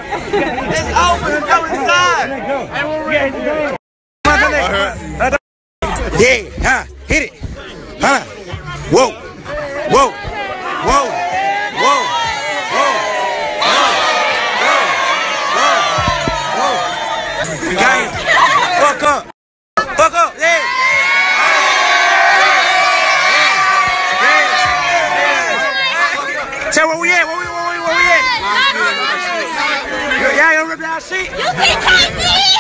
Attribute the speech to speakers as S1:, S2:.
S1: It's open. Go inside. And we're ready.
S2: Yeah, huh? Hit it. Huh? Whoa. Whoa. Whoa. Whoa. Whoa. Whoa. Gang. Fuck up. Fuck up. Yeah. Tell where we at? Where we at? Y'all gonna rip our shit?
S3: You can take me!